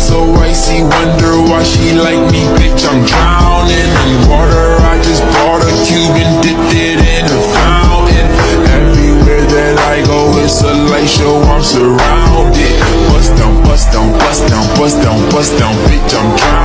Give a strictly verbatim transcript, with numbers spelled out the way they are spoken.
so icy, wonder why she like me, bitch, I'm drowning in water. I just bought a cube and dipped it in a fountain. Everywhere that I go, it's a light show, I'm surrounded. Bust down, bust down, bust down, bust down, bust down, bitch, I'm drowning.